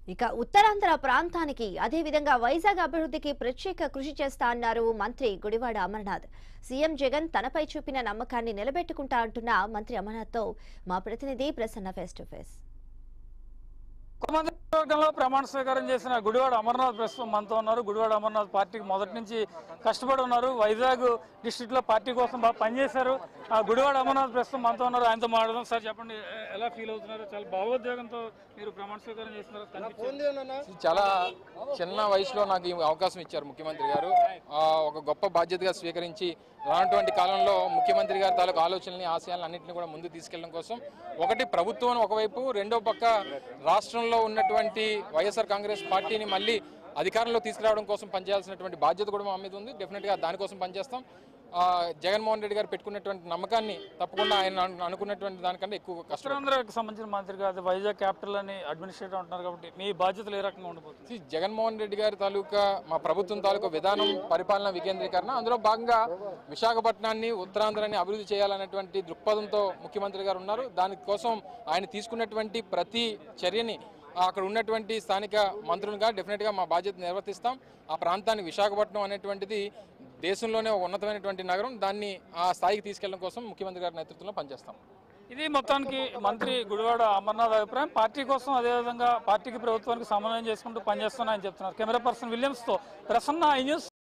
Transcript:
ఇక ఉత్తరాంధ్ర ప్రాంతానికి అదే విధంగా వైజాగ్ అభివృద్ధికి ప్రత్యేక కృషి చేస్తా అన్నారు మంత్రి గుడివాడ అమర్నాథ్. సీఎం జగన్ తనపై చూపిన నమ్మకాన్ని నిలబెట్టుకుంటా అంటున్న మంత్రి అమర్నాథ్తో మా ప్రతినిధి ప్రసన్న ఫేస్ టు ఫేస్. ముఖ్యమంత్రి ప్రమాణ స్వీకారం చేసిన గుడివాడ అమర్నాథ్ ప్రస్తుతం మనతో ఉన్నారు. గుడివాడ అమర్నాథ్ పార్టీకి మొదటి నుంచి కష్టపడి ఉన్నారు. వైజాగ్ డిస్ట్రిక్ట్ లో పార్టీ కోసం బాగా పనిచేశారు. గుడివాడ అమర్నాథ్ ప్రస్తుతం మనతో ఉన్నారు. ఆయనతో మాట్లాడదాం. సార్ చెప్పండి, ఎలా ఫీల్ అవుతున్నారు? చాలా భావోద్వేగంతో మీరు ప్రమాణ స్వీకారం చేస్తున్నారు. చాలా చిన్న వయసులో నాకు ఈ అవకాశం ఇచ్చారు ముఖ్యమంత్రి గారు. ఒక గొప్ప బాధ్యతగా స్వీకరించి రానటువంటి కాలంలో ముఖ్యమంత్రి గారి తాలూకు ఆలోచనల్ని, ఆశయాలను అన్నింటినీ కూడా ముందుకు తీసుకెళ్లడం కోసం ఒకటి ప్రభుత్వం ఒకవైపు, రెండో పక్క రాష్ట్రంలో ఉన్నటువంటి వైఎస్ఆర్ కాంగ్రెస్ పార్టీని మళ్ళీ అధికారంలో తీసుకురావడం కోసం పనిచేయాల్సినటువంటి బాధ్యత కూడా మా మీద ఉంది. డెఫినెట్గా దానికోసం పనిచేస్తాం. జగన్మోహన్ రెడ్డి గారు పెట్టుకున్నటువంటి నమ్మకాన్ని తప్పకుండా ఆయన అనుకున్నటువంటి దానికంటే ఎక్కువ ఉత్తరాంధ్రకు సంబంధించిన మంత్రి కాదు, వైజాగ్ క్యాపిటల్ అని అడ్మినిస్ట్రేటర్ ఉంటున్నారు కాబట్టి మీ బాధ్యతలు ఏ రకంగా ఉండబోతుంది? జగన్మోహన్ రెడ్డి గారి తాలూకా మా ప్రభుత్వం తాలూకా విధానం, పరిపాలన వికేంద్రీకరణ, అందులో భాగంగా విశాఖపట్నాన్ని, ఉత్తరాంధ్రాన్ని అభివృద్ధి చేయాలనేటువంటి దృక్పథంతో ముఖ్యమంత్రి గారు ఉన్నారు. దానికోసం ఆయన తీసుకున్నటువంటి ప్రతి చర్యని అక్కడ ఉన్నటువంటి స్థానిక మంత్రులుగా డెఫినెట్గా మా బాధ్యత నిర్వర్తిస్తాం. ఆ ప్రాంతానికి విశాఖపట్నం అనేటువంటిది దేశంలోనే ఒక ఉన్నతమైనటువంటి నగరం. దాన్ని ఆ స్థాయికి తీసుకెళ్లడం కోసం ముఖ్యమంత్రి గారి నేతృత్వంలో పనిచేస్తాం. ఇది మొత్తానికి మంత్రి గుడివాడ అమర్నాథ్ అభిప్రాయం. పార్టీ కోసం, అదేవిధంగా పార్టీకి ప్రభుత్వానికి సమన్వయం చేసుకుంటూ పనిచేస్తున్నాయని చెప్తున్నారు. కెమెరా పర్సన్ విలియమ్స్తో ప్రసన్న, ఐ న్యూస్.